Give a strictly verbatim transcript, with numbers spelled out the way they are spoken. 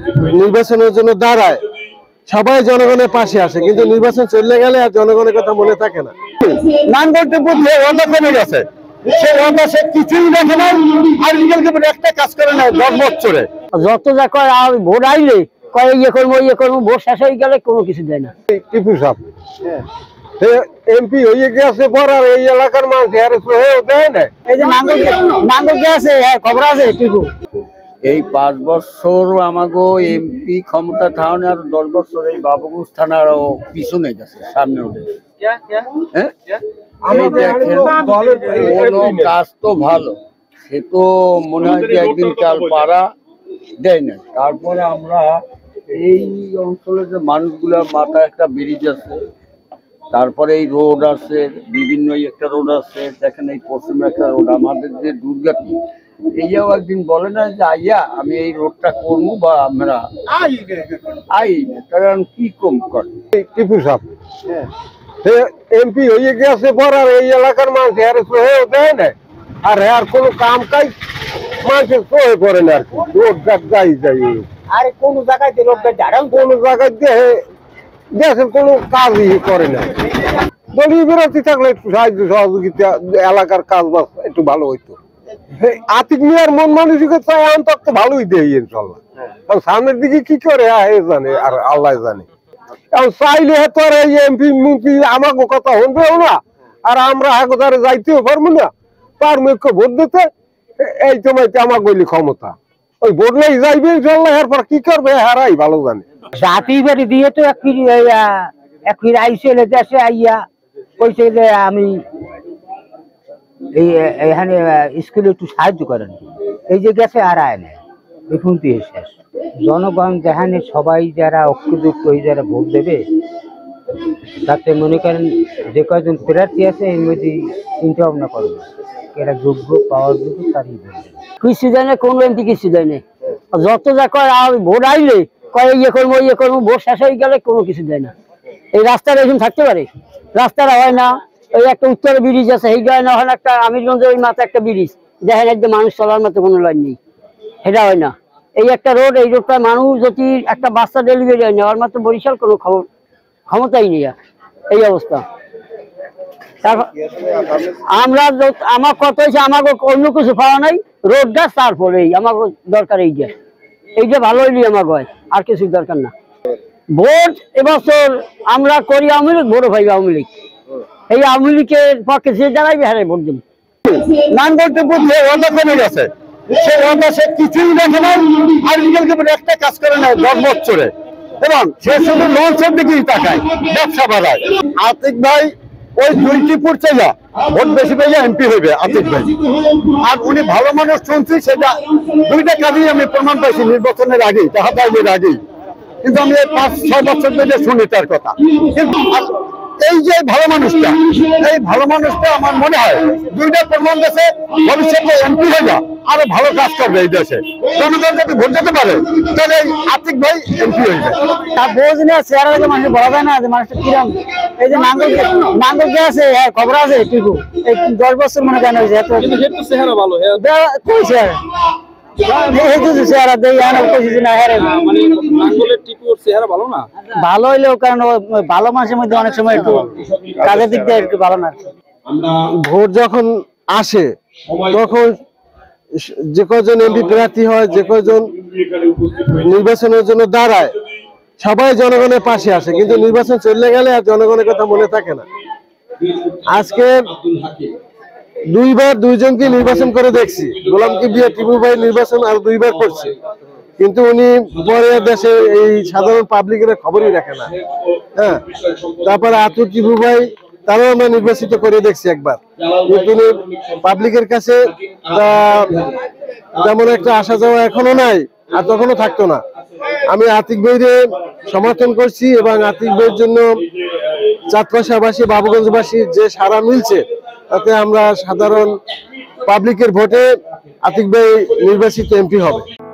নির্বাচনের জন্য দাঁড়ায় সবাই জনগণের পাশে আসে, কিন্তু নির্বাচন চলে গেলে আর জনগণের কথা মনে থাকে না। নাঙ্গলটিপুর যে ওয়াদা কমে গেছে, সেই ওয়াদা সে কিছুই দেখে না, আর একটা কাজ করে না দশ বছরে। যত যা কয় আর ভোট আইলে কয় ইয়ে করবো ইয়ে করবো, ভোট শেষ হয়ে গেলে কোনো কিছু দেয় না। টিপু সাহেব এমপি হয়ে গেছে পর আর এই এলাকার মানুষ দেয় না। এই যে নাঙ্গল নাঙ্গল গেছে খবর আছে টিপু। এই পাঁচ বছর আমাকে এমপি ক্ষমতা থাউনে আর দশ বছর এই বাবুগঞ্জ থানার পিছনে গেছে, সামনে উঠে। কাজ তো ভালো, সে তো মনে হয় যে একদিন চাল পাড়া দেয় না। তারপরে আমরা এই অঞ্চলে যে মানুষগুলা মাথায় একটা ব্রিজ আছে, তারপরে এই রোড আছে, বিভিন্ন একটা রোড আছে, দেখেন এই পশ্চিমে একটা রোড। আমাদের যে দুর্গাটি এইও একদিন বলে না যে আইয়া আমি এই রোডটা করবো বা আমরা আই, কারণ কি কম করে টিপু সাহেব এমপি হয়ে গেছে পর আর এই এলাকার মানুষ দেয় না, আর আর কোনো কাম কাজ মানুষের সহে করে না। আর কি রোড যাই যাই আর কোন জায়গায় কোন জায়গায় দেশের কোনো কাজই করে না। দলীয় বিরোধী থাকলে একটু সাহায্য সহযোগিতা এলাকার কাজ বাজ একটু ভালো হইতো। আতিক মিয়ার মন মানসিকতা অন্তত ভালোই দেয় ইনশাল্লাহ। সামনের দিকে কি করে জানে আর আল্লাহ জানে। এখন চাইলে তো আর এই এমপি মন্ত্রী আমাকে কথা শুনবেও না, আর আমরা হাগোদারে যাইতেও পারবো না। তার মুখ্য ভোট দিতে এই সময় আমার গলি ক্ষমতা ওই ভোটলেই যাইবে ইনশাল্লাহ। এরপর কি করবে হারাই ভালো জানে। জাতি বাড়ি দিয়ে তো এক ফিরি এক ফিরে আইসে দেশে আইয়া কইছে যে আমি এই এখানে স্কুলে একটু সাহায্য করেন, এই যে গেছে আর আয় না। এখন তো শেষ জনগণ যেখানে সবাই যারা অক্ষযুক্ত ওই যারা ভোট দেবে, তাতে মনে করেন যে কয়জন প্রার্থী আছে এর মধ্যে চিন্তা ভাবনা করবে এরা যোগ্য পাওয়ার যোগ্য তারই বলবে। কিছু দেয় না, কোনো এমপি কিছু দেয় না। যত যা কয় আর ভোট আইলে কয় ইয়ে করবো ইয়ে করবো, ভোট শেষ হয়ে গেলে কোনো কিছু দেয় না। এই রাস্তাটা এখন থাকতে পারে, রাস্তাটা হয় না। ওই একটা উত্তরে ব্রিজ আছে, এই গায়ে না হয় একটা আমিরগঞ্জের ওই মাথায় একটা ব্রিজ, দেখেন একদম মানুষ চলার মতো কোনো লাইন নেই, সেটা হয় না। এই একটা রোড, এই রোডটা মানুষ যদি একটা বাচ্চা ডেলিভারি হয় না, ওর মাত্র বরিশাল কোনো খবর ক্ষমতাই নেই, এই অবস্থা। আমরা আমার কথা হয়েছে আমাকে অন্য কিছু পাওয়া নাই, রোড গাছ তারপরে এই আমাকে দরকার এইটা, এইটা ভালো হইলি আমাকে হয়, আর কিছু দরকার না। ভোট এবছর আমরা করি আওয়ামী লীগ, বড় ভাই আওয়ামী লীগ, এই আওয়ামী লীগের পক্ষে যে দাঁড়াইবে হারে ভোট দেব। নাঙ্গলটিপুর যে ওয়াদা কমে গেছে, সেই ওয়াদা সে কিছুই দেখে না, আর একটা কাজ করে না দশ বছরে, এবং সে শুধু লঞ্চের দিকেই তাকায়, ব্যবসা বাড়ায়। আতিক ভাই ওই দুইটিপুর চেয়ে ভোট বেশি পেয়ে এমপি হইবে আতিক ভাই, আর উনি ভালো মানুষ শুনছি, সেটা দুইটা কাজেই আমি প্রমাণ পাইছি নির্বাচনের আগেই, তাহা পাইনের আগেই। কিন্তু আমি এই পাঁচ ছয় বছর ধরে শুনি তার কথা। কিন্তু এই যে ভালো মানুষটা, এই ভালো মানুষটা আমার মনে হয় দুইটা প্রমাণ দেশে ভবিষ্যতে এমপি হয়ে যা আরো ভালো কাজ করবে এই দেশে। জনগণ যদি ভোট দিতে পারে তাহলে আতিক ভাই এমপি হয়ে যায়। তার বোঝ না চেহারা মানুষ বলা যায় না যে মানুষটা কিরম। এই যে নাঙ্গল নাঙ্গল গে আছে খবর আছে টিপু, এই দশ বছর মনে কেন হয়েছে চেহারা ভালো কই চেহারা ভালো হইলেও, কারণ ভালো মানুষের মধ্যে অনেক সময় একটু কাজের দিক দিয়ে একটু ভালো না। ভোট যখন আসে তখন যে কজন এমপি প্রার্থী হয়, যে কজন নির্বাচনের জন্য দাঁড়ায় সবাই জনগণের পাশে আসে, কিন্তু নির্বাচন চলে গেলে আর জনগণের কথা মনে থাকে না। আজকে দুইবার দুইজনকে নির্বাচন করে দেখছি, গোলাম কিবরিয়া টিপু ভাই নির্বাচন আর দুইবার করছে, কিন্তু উনি পরে দেশে এই সাধারণ পাবলিকের খবরই রাখে না। হ্যাঁ, তারপরে আতুর টিপু ভাই তারাও আমরা নির্বাচিত করে দেখছি একবার, কিন্তু পাবলিকের কাছে তেমন একটা আসা যাওয়া এখনো নাই, আর তখনও থাকতো না। আমি আতিক ভাইরে সমর্থন করছি, এবং আতিক ভাইয়ের জন্য চাঁদপাশাবাসী বাবুগঞ্জবাসীর যে সাড়া মিলছে, তাতে আমরা সাধারণ পাবলিকের ভোটে আতিক ভাই নির্বাচিত এমপি হবে।